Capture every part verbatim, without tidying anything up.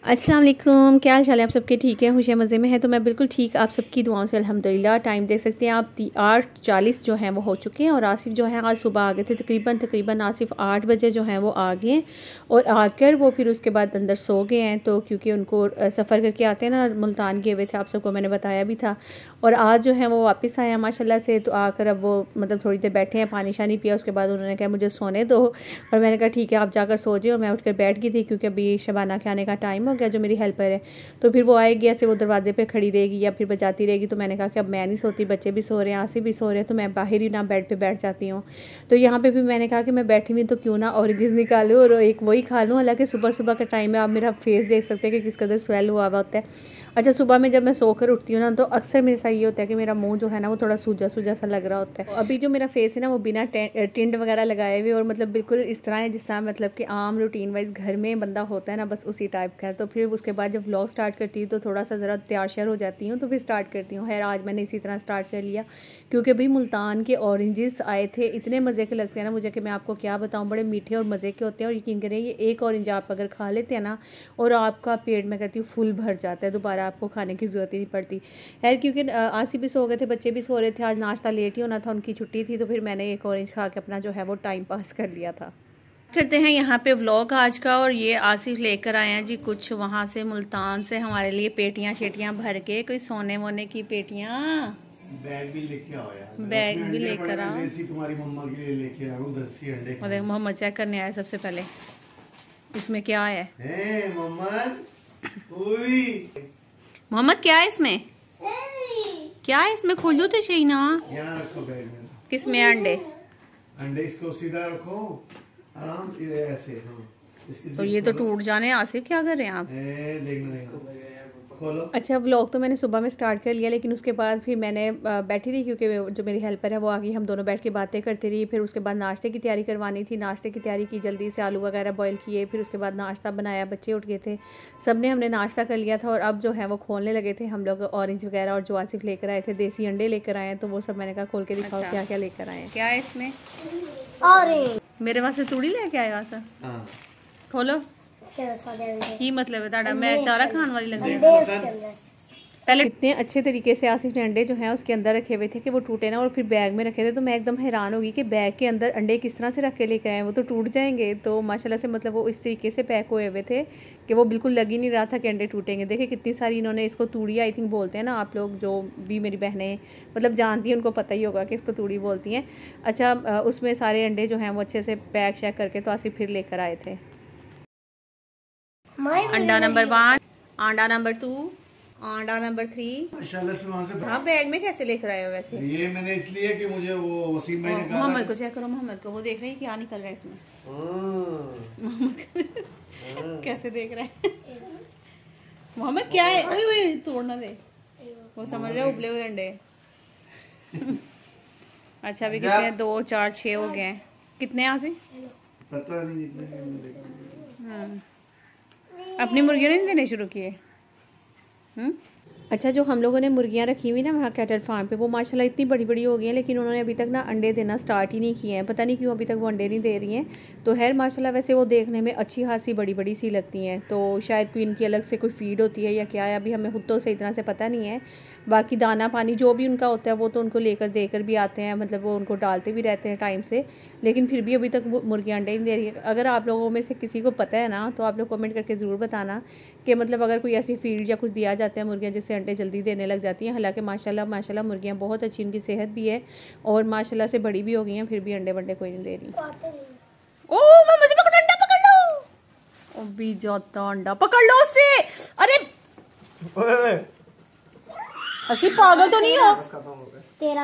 अस्सलाम वालेकुम, क्या हाल चाल है आप सबके? ठीक है, खुश मज़े में है। तो मैं बिल्कुल ठीक, आप सबकी दुआओं से अल्हम्दुलिल्लाह। टाइम देख सकते हैं आप, आठ चालीस जो है वो हो चुके हैं और आसिफ जो है आज सुबह आ गए थे। तकरीबन तकरीबन आसिफ आठ बजे जो है वो आ गए और आकर वो फिर उसके बाद अंदर सो गए हैं। तो क्योंकि उनको सफ़र करके आते हैं ना, मुल्तान गए हुए थे, आप सबको मैंने बताया भी था। और आज जो है वो वापस आए हैं माशाल्लाह से। तो आकर अब वो मतलब थोड़ी देर बैठे हैं, पानी शानी पिया, उसके बाद उन्होंने कहा मुझे सोने दो और मैंने कहा ठीक है आप जाकर सो जाओ। मैं उठकर बैठ गई थी क्योंकि अभी शबाना के आने का टाइम हो गया, जो मेरी हेल्पर है। तो फिर वो आएगी, ऐसे वो दरवाजे पे खड़ी रहेगी या फिर बजाती रहेगी। तो मैंने कहा कि अब मैं नहीं सोती, बच्चे भी सो रहे हैं, आसिफ भी सो रहे हैं, तो मैं बाहर ही ना बेड पे बैठ जाती हूँ। तो यहाँ पे भी मैंने कहा कि मैं बैठी हुई तो क्यों ना ऑरेंजेस निकालूँ और एक वही खा लूँ। हालांकि सुबह सुबह का टाइम है, आप मेरा फेस देख सकते हैं कि किस कदर स्वेल हुआ हुआ होता है। अच्छा, सुबह में जब मैं सोकर उठती हूँ ना, तो अक्सर मेरे साथ ये होता है कि मेरा मुंह जो है ना वो थोड़ा सूजा सूजा सा लग रहा होता है। अभी जो मेरा फेस है ना वो बिना टिंट वगैरह लगाए हुए और मतलब बिल्कुल इस तरह है जिस तरह मतलब कि आम रूटीन वाइज घर में बंदा होता है ना, बस उसी टाइप का है। तो फिर उसके बाद जब व्लॉग स्टार्ट करती हूँ तो थोड़ा सा ज़रा तैयार श्यार हो जाती हूँ, तो फिर स्टार्ट करती हूँ। खैर आज मैंने इसी तरह स्टार्ट कर लिया क्योंकि भाई मुल्तान के ऑरेंजेस आए थे, इतने मज़े के लगते हैं ना मुझे कि मैं आपको क्या बताऊँ, बड़े मीठे और मज़े के होते हैं। और यकीन करें ये एक ऑरेंज आप अगर खा लेते हैं ना और आपका पेट में कहती हूँ फुल भर जाता है, दोबारा आपको खाने की ज़रूरत ही नहीं पड़ती। खैर क्योंकि आसिफ भी सो गए थे, बच्चे भी सो रहे थे, आज नाश्ता लेट ही होना था, उनकी छुट्टी थी, तो फिर मैंने एक ऑरेंज खा के अपना जो है वो टाइम पास कर लिया था। करते हैं यहाँ पे व्लॉग आज का। और ये आसिफ लेकर आए हैं जी कुछ वहाँ से मुल्तान से हमारे लिए पेटियाँ शेटियाँ भर के, कोई सोने वोने की पेटियाँ, बैग भी लेके आओ यार, बैग भी लेकर आओ। तुम्हारी मम्मा के लिए लेके आओ दसी अंडे। और मोहम्मद चेक करने आया सबसे पहले इसमें क्या है। ए, मोहम्मद मोहम्मद क्या है इसमें, क्या है इसमें? खोलो तो सही ना। यहाँ रखो बैग में। किसमें अंडे? अंडे इसको सीधा रखो आराम से ऐसे। हाँ, तो ये तो टूट जाने। आसिफ क्या कर रहे हैं आप? ए, देखना देखना खोलो। अच्छा, व्लॉग तो मैंने सुबह में स्टार्ट कर लिया, लेकिन उसके बाद फिर मैंने बैठी रही क्योंकि जो मेरी हेल्पर है वो आ गई, हम दोनों बैठ के बातें करती रही। फिर उसके बाद नाश्ते की तैयारी करवानी थी, नाश्ते की तैयारी की, जल्दी से आलू वगैरह बॉईल किए, फिर उसके बाद नाश्ता बनाया, बच्चे उठ गए थे, सब ने हमने नाश्ता कर लिया था। और अब जो है वो खोलने लगे थे हम लोग ऑरेंज वगैरह, और जो आसिफ लेकर आए थे देसी अंडे लेकर आए हैं, तो वो सब मैंने कहा खोल के दिखाओ। अच्छा, क्या क्या लेकर आए हैं, क्या है इसमें? ऑरेंज। मेरे वास्ते तूड़ी लेके आया सर? खोलो। की मतलब है ताड़ा? मैं चारा खाने वाली लग रही। पहले इतने अच्छे तरीके से आसिफ ने अंडे जो हैं उसके अंदर रखे हुए थे कि वो टूटे ना, और फिर बैग में रखे थे। तो मैं एकदम हैरान होगी कि बैग के अंदर अंडे किस तरह से रख के लेकर आए, वो तो टूट जाएंगे। तो माशाल्लाह से मतलब वो इस तरीके से पैक हुए हुए थे कि वो बिल्कुल लग ही नहीं रहा था कि अंडे टूटेंगे। देखिए कितनी सारी इन्होंने इसको तूड़ी आई थिंक बोलते हैं ना, आप लोग जो भी मेरी बहनें मतलब जानती हैं उनको पता ही होगा कि इसको तूड़ी बोलती हैं। अच्छा, उसमें सारे अंडे जो हैं वो अच्छे से पैक शैक करके तो आसिफ फिर लेकर आए थे। अंडा नंबर वन, अंडा नंबर टू, अंडा नंबर थ्री। माशाल्लाह से वहाँ से। हाँ, बैग में कैसे लेकर आए हो वैसे? ये मैंने इसलिए कि मुझे वो वसीम भाई ने कहा। मोहम्मद को चेक करो, मोहम्मद को, वो देख रहे हैं क्या निकल रहा है इसमें। मोहम्मद कैसे देख रहा है? मोहम्मद क्या है? ओए ओए तोड़ना दे, वो समझ रहे उबले हुए अंडे। अच्छा, अभी कितने हैं? दो चार छः हो गए हैं। कितने यहाँ से पता नहीं। अपनी मुर्गियों ने देने शुरू किए। हम्म अच्छा, जो हम लोगों ने मुर्गियाँ रखी हुई ना वहाँ कैटल फार्म पे, वो माशाल्लाह इतनी बड़ी बड़ी हो गई हैं, लेकिन उन्होंने अभी तक ना अंडे देना स्टार्ट ही नहीं किए हैं। पता नहीं क्यों अभी तक वो अंडे नहीं दे रही हैं। तो खैर माशाल्लाह वैसे वो देखने में अच्छी खासी बड़ी बड़ी सी लगती हैं, तो शायद कोई इनकी अलग से कोई फीड होती है या क्या है, अभी हमें खुद तो सही तरह से पता नहीं है। बाकी दाना पानी जो भी उनका होता है वो तो उनको लेकर देकर भी आते हैं, मतलब वो उनको डालते भी रहते हैं टाइम से, लेकिन फिर भी अभी तक मुर्गियाँ अंडे नहीं दे रही है। अगर आप लोगों में से किसी को पता है ना, तो आप लोग कमेंट करके ज़रूर बताना कि मतलब अगर कोई ऐसी फीड या कुछ दिया जाता है मुर्गियाँ जिससे अंडे जल्दी देने लग जाती हैं। हालांकि माशाल्लाह माशाल्लाह मुर्गियाँ बहुत अच्छी, उनकी सेहत भी है और माशाल्लाह से बड़ी भी हो गई हैं, फिर भी अंडे वंडे कोई नहीं दे रही। ओ मुझे पकड़, अंडा पकड़ लो। अभी जाता अंडा पकड़ लो उससे। अरे असी पागल तो नहीं हो तेरा?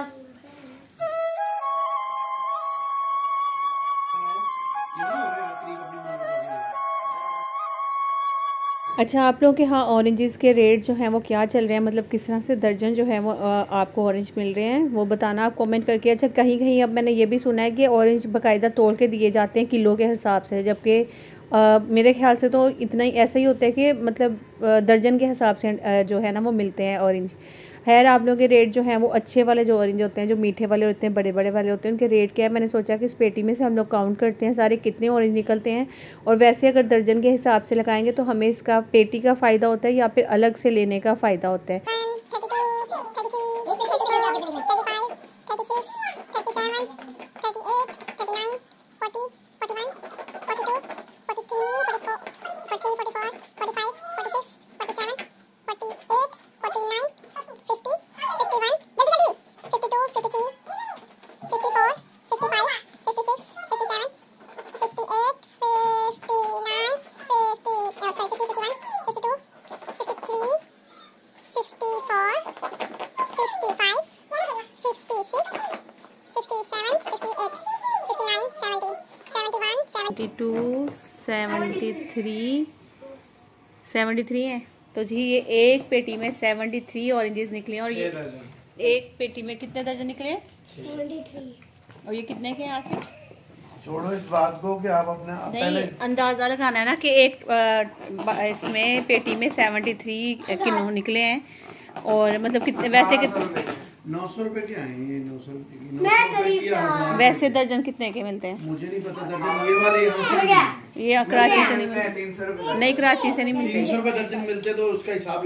अच्छा, आप लोगों के यहाँ ऑरेंजेस के रेट जो हैं वो क्या चल रहे हैं, मतलब किस तरह से दर्जन जो है वो आपको ऑरेंज मिल रहे हैं, वो बताना आप कमेंट करके। अच्छा, कहीं कहीं अब मैंने ये भी सुना है कि ऑरेंज बाकायदा तोल के दिए जाते हैं किलो के हिसाब से, जबकि मेरे ख्याल से तो इतना ही ऐसा ही होता है कि मतलब दर्जन के हिसाब से जो है ना वो मिलते हैं ऑरेंज। खैर आप लोगों के रेट जो हैं वो अच्छे वाले जो ऑरेंज होते हैं, जो मीठे वाले होते हैं, बड़े बड़े वाले होते हैं, उनके रेट क्या है। मैंने सोचा कि इस पेटी में से हम लोग काउंट करते हैं सारे कितने ऑरेंज निकलते हैं, और वैसे अगर दर्जन के हिसाब से लगाएंगे तो हमें इसका पेटी का फ़ायदा होता है या फिर अलग से लेने का फ़ायदा होता है। Seventy two, seventy three, seventy three है। तो जी ये एक पेटी में सेवेंटी थ्री ऑरेंजेस निकले, और ये एक पेटी में कितने दर्जन निकले? Seventy three. और ये कितने के यहाँ से? छोड़ो इस बात को कि आप अपना आप नहीं पहले अंदाजा लगाना है ना कि एक आ, इसमें पेटी में सेवेंटी थ्री किलो निकले हैं, और मतलब कितने वैसे कितने नौ सौ रुपए के आए ये नौ सौ रुपए। वैसे दर्जन कितने के मिलते हैं? मुझे नहीं पता दर्जन ये वाले यहाँ से ये कराची से नहीं मिलते, नहीं कराची से नहीं मिलते। तीन सौ रुपए दर्जन मिलते तो उसका हिसाब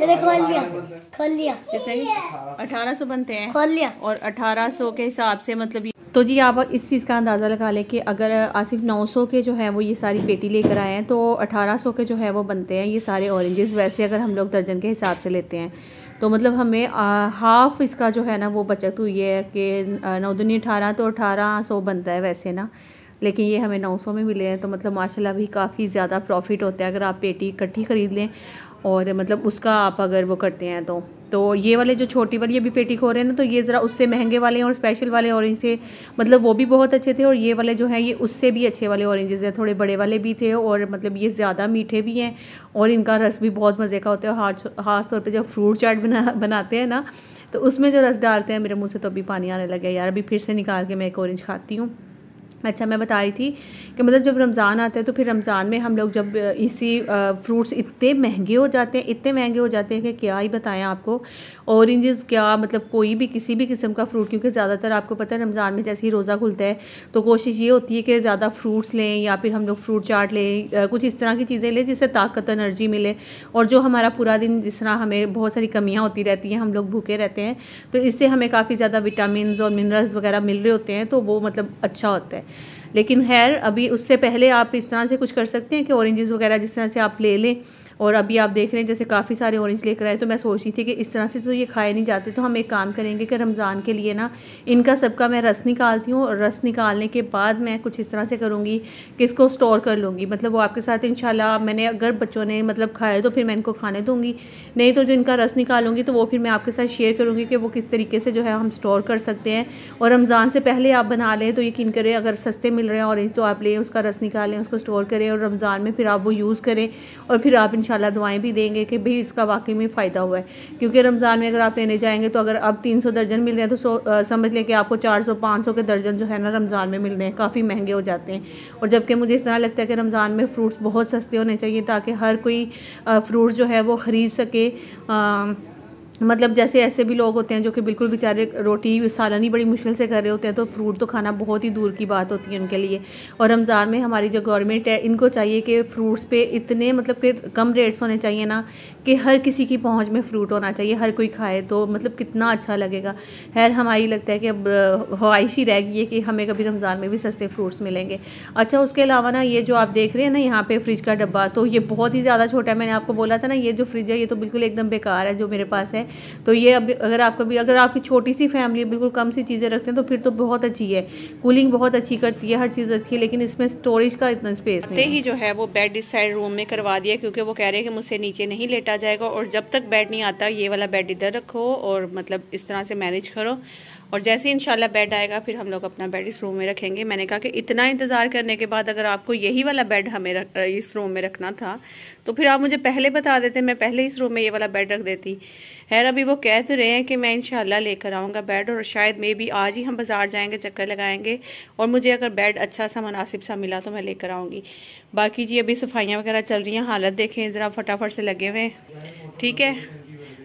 खोल लिया कितने? अठारह सौ बनते हैं, खोल लिया। और अठारह सौ के हिसाब से मतलब तो जी आप इस चीज़ का अंदाज़ा लगा लें कि अगर आसिफ नौ सौ के जो है वो ये सारी पेटी लेकर आए हैं तो अठारह सौ के जो है वो बनते हैं ये सारे ऑरेंजेस। वैसे अगर हम लोग दर्जन के हिसाब से लेते हैं तो मतलब हमें आ, हाफ इसका जो है ना वो बचत हुई है कि नौ दूनी अठारह, तो अठारह सौ बनता है वैसे ना, लेकिन ये हमें नौ सौ में मिले हैं। तो मतलब माशाल्लाह भी काफ़ी ज़्यादा प्रॉफिट होता है अगर आप पेटी इकट्ठी ख़रीद लें, और मतलब उसका आप अगर वो करते हैं तो तो ये वाले जो छोटी वाली अभी पेटी खो रहे हैं ना, तो ये ज़रा उससे महंगे वाले हैं, और स्पेशल वाले ऑरेंज से मतलब वो भी बहुत अच्छे थे, और ये वाले जो हैं ये उससे भी अच्छे वाले ऑरेंजेस हैं, थोड़े बड़े वाले भी थे, और मतलब ये ज़्यादा मीठे भी हैं, और इनका रस भी बहुत मज़े का होता है। और ख़ास तौर पर जब फ्रूट चाट बना बनाते हैं ना तो उसमें जो रस डालते हैं, मेरे मुँह से तो अभी पानी आने लगा यार। अभी फिर से निकाल के मैं एक ऑरेंज खाती हूँ। अच्छा मैं बता रही थी कि मतलब जब रमज़ान आता है तो फिर रमज़ान में हम लोग जब इसी फ्रूट्स इतने महंगे हो जाते हैं, इतने महंगे हो जाते हैं कि क्या ही बताएं आपको। ऑरेंजेस क्या मतलब कोई भी किसी भी किस्म का फ्रूट, क्योंकि ज़्यादातर आपको पता है रमज़ान में जैसे ही रोज़ा खुलता है तो कोशिश ये होती है कि ज़्यादा फ्रूट्स लें, या फिर हम लोग फ्रूट चाट लें, कुछ इस तरह की चीज़ें लें जिससे ताकत एनर्जी मिले, और जो हमारा पूरा दिन जिस तरह हमें बहुत सारी कमियाँ होती रहती हैं, हम लोग भूखे रहते हैं, तो इससे हमें काफ़ी ज़्यादा विटामिन और मिनरल्स वगैरह मिल रहे होते हैं, तो वो मतलब अच्छा होता है। लेकिन खैर अभी उससे पहले आप इस तरह से कुछ कर सकते हैं कि ऑरेंजेस वगैरह जिस तरह से आप ले लें, और अभी आप देख रहे हैं जैसे काफ़ी सारे ऑरेंज लेकर आए, तो मैं सोच रही थी कि इस तरह से तो ये खाए नहीं जाते, तो हम एक काम करेंगे कि रमज़ान के लिए ना इनका सबका मैं रस निकालती हूँ, और रस निकालने के बाद मैं कुछ इस तरह से करूँगी कि इसको स्टोर कर लूँगी। मतलब वो आपके साथ इंशाल्लाह मैंने अगर बच्चों ने मतलब खाए तो फिर मैं इनको खाने दूँगी, नहीं तो जो इनका रस निकालूंगी तो वो फिर मैं आपके साथ शेयर करूँगी कि वो किस तरीके से जो है हम स्टोर कर सकते हैं। और रमज़ान से पहले आप बना लें तो यकीन करें, अगर सस्ते मिल रहे हैं ऑरेंज तो आप लें, उसका रस निकालें, उसको स्टोर करें, और रमज़ान में फिर आप वो यूज़ करें, और फिर आप इंशाल्लाह दुआएं भी देंगे कि भाई इसका वाकई में फ़ायदा हुआ है। क्योंकि रमज़ान में अगर आप लेने जाएंगे तो अगर अब तीन सौ दर्जन मिल रहे हैं तो सो, आ, समझ लें कि आपको चार सौ पाँच सौ के दर्जन जो है ना रमज़ान में मिल रहे हैं, काफ़ी महंगे हो जाते हैं। और जबकि मुझे इस तरह लगता है कि रमज़ान में फ़्रूट्स बहुत सस्ते होने चाहिए ताकि हर कोई फ्रूट्स जो है वो ख़रीद सके। आ, मतलब जैसे ऐसे भी लोग होते हैं जो कि बिल्कुल बेचारे रोटी सालन ही बड़ी मुश्किल से कर रहे होते हैं, तो फ्रूट तो खाना बहुत ही दूर की बात होती है उनके लिए। और रमज़ान में हमारी जो गवर्नमेंट है इनको चाहिए कि फ़्रूट्स पे इतने मतलब कि कम रेट्स होने चाहिए ना कि हर किसी की पहुंच में फ़्रूट होना चाहिए, हर कोई खाए तो मतलब कितना अच्छा लगेगा। खैर हमारी लगता है कि अब ख्वाहिश ही रह गई है कि हमें कभी रमज़ान में भी सस्ते फ्रूट्स मिलेंगे। अच्छा उसके अलावा ना ये जो आप देख रहे हैं ना यहाँ पे फ्रिज का डब्बा, तो ये बहुत ही ज़्यादा छोटा है। मैंने आपको बोला था ना ये जो फ्रिज है ये तो बिल्कुल एकदम बेकार है जो मेरे पास है। तो ये अब अगर आपका भी अगर आपकी छोटी सी फैमिली बिल्कुल कम सी चीज़ें रखते हैं तो फिर तो बहुत अच्छी है, कूलिंग बहुत अच्छी करती है, हर चीज़ अच्छी है, लेकिन इसमें स्टोरेज का इतना स्पेस नहीं है। ही जो है वो बेड इस साइड रूम में करवा दिया क्योंकि वो कह रहे हैं कि मुझसे नीचे नहीं लेटा जाएगा, और जब तक बेड नहीं आता ये वाला बेड इधर रखो और मतलब इस तरह से मैनेज करो, और जैसे इंशाल्लाह बेड आएगा फिर हम लोग अपना बेड इस रूम में रखेंगे। मैंने कहा कि इतना इंतज़ार करने के बाद अगर आपको यही वाला बेड हमें रख, इस रूम में रखना था तो फिर आप मुझे पहले बता देते, मैं पहले इस रूम में ये वाला बेड रख देती। खैर अभी वो कह तो रहे हैं कि मैं इंशाल्लाह लेकर आऊँगा बेड, और शायद मे भी आज ही हम बाज़ार जाएंगे, चक्कर लगाएंगे, और मुझे अगर बेड अच्छा सा मुनासिब सा मिला तो मैं लेकर आऊँगी। बाकी जी अभी सफाइयाँ वगैरह चल रही हैं, हालत देखें ज़रा फटाफट से लगे हुए हैं, ठीक है।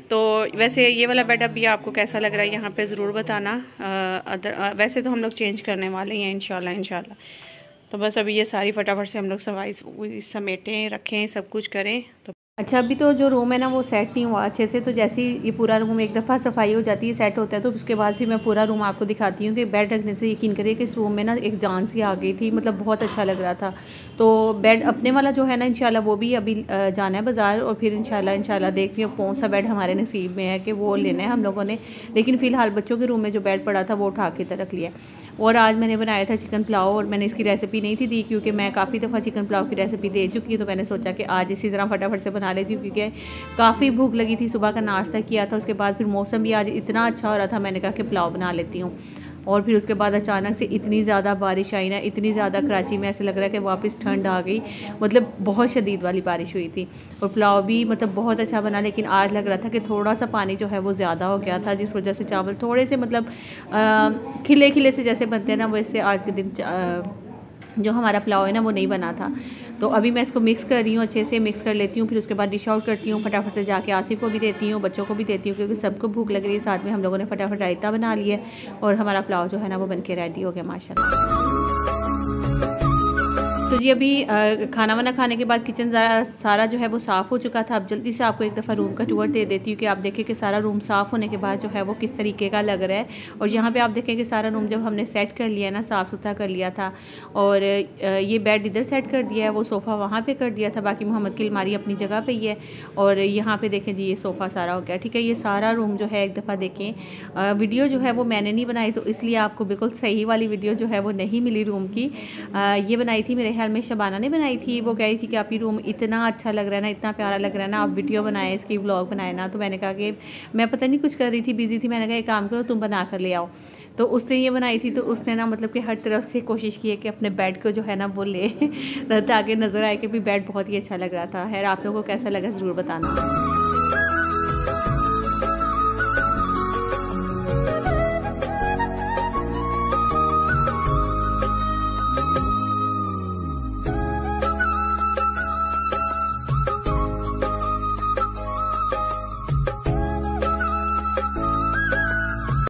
तो वैसे ये वाला बेड अभी आपको कैसा लग रहा है यहाँ पे ज़रूर बताना। आ, अदर, आ, वैसे तो हम लोग चेंज करने वाले हैं इंशाल्लाह इंशाल्लाह। तो बस अभी ये सारी फटाफट से हम लोग सफाई समेटें रखें, सब कुछ करें। तो अच्छा, अभी तो जो रूम है ना वो सेट नहीं हुआ अच्छे से। तो जैसे ही ये पूरा रूम एक दफ़ा सफाई हो जाती है, सेट होता है, तो उसके बाद फिर मैं पूरा रूम आपको दिखाती हूँ कि बेड रखने से यकीन करिए कि इस रूम में ना एक जान सी आ गई थी, मतलब बहुत अच्छा लग रहा था। तो बेड अपने वाला जो है ना इंशाल्लाह वो भी अभी जाना है बाज़ार, और फिर इंशाल्लाह इंशाल्लाह देखती हूँ कौन सा बेड हमारे नसीब में है कि वो लेना है हम लोगों ने। लेकिन फ़िलहाल बच्चों के रूम में जो बेड पड़ा था वो उठा के रख लिया। और आज मैंने बनाया था चिकन पुलाव, और मैंने इसकी रेसिपी नहीं थी दी क्योंकि मैं काफ़ी दफ़ा चिकन पुलाव की रेसिपी दे चुकी हूँ। तो मैंने सोचा कि आज इसी तरह फटाफट से बना लेती हूँ क्योंकि काफ़ी भूख लगी थी, सुबह का नाश्ता किया था, उसके बाद फिर मौसम भी आज इतना अच्छा हो रहा था, मैंने कहा कि पुलाव बना लेती हूँ। और फिर उसके बाद अचानक से इतनी ज़्यादा बारिश आई ना, इतनी ज़्यादा कराची में ऐसे लग रहा है कि वापस ठंड आ गई, मतलब बहुत शदीद वाली बारिश हुई थी। और पुलाव भी मतलब बहुत अच्छा बना, लेकिन आज लग रहा था कि थोड़ा सा पानी जो है वो ज़्यादा हो गया था, जिस वजह से चावल थोड़े से मतलब आ, खिले खिले से जैसे बनते हैं ना, वैसे आज के दिन आ, जो हमारा पुलाव है ना वो नहीं बना था। तो अभी मैं इसको मिक्स कर रही हूँ, अच्छे से मिक्स कर लेती हूँ, फिर उसके बाद डिश आउट करती हूँ। फटाफट से जाके आसिफ को भी देती हूँ, बच्चों को भी देती हूँ, क्योंकि सबको भूख लग रही है। साथ में हम लोगों ने फटाफट रायता बना लिया और हमारा पुलाव जो है ना वो बनके रेडी हो गया माशाल्लाह। तो जी अभी आ, खाना वाना खाने के बाद किचन सारा जो है वो साफ़ हो चुका था। अब जल्दी से आपको एक दफ़ा रूम का टूर दे देती हूँ कि आप देखें कि सारा रूम साफ़ होने के बाद जो है वो किस तरीके का लग रहा है। और यहाँ पे आप देखें कि सारा रूम जब हमने सेट कर लिया ना, साफ़ सुथरा कर लिया था, और ये बेड इधर सेट कर दिया है, वो सोफ़ा वहाँ पर कर दिया था, बाकी मोहम्मद की अलमारी अपनी जगह पर ही है। और यहाँ पर देखें जी ये सोफ़ा सारा हो गया, ठीक है। ये सारा रूम जो है एक दफ़ा देखें। वीडियो जो है वो मैंने नहीं बनाई, तो इसलिए आपको बिल्कुल सही वाली वीडियो जो है वो नहीं मिली रूम की। आ, ये बनाई थी मेरे में शबाना ने बनाई थी। वो कह रही थी कि आप ये रूम इतना अच्छा लग रहा है ना, इतना प्यारा लग रहा है ना, आप वीडियो बनाए, इसकी व्लॉग बनाए ना। तो मैंने कहा कि मैं पता नहीं कुछ कर रही थी, बिजी थी, मैंने कहा एक काम करो तुम बना कर ले आओ। तो उसने ये बनाई थी, तो उसने ना मतलब कि हर तरफ से कोशिश की है कि अपने बेड को जो है ना वो ले ताकि नज़र आए कि भी बेड बहुत ही अच्छा लग रहा था। खैर आप लोगों को कैसा लगा ज़रूर बताना।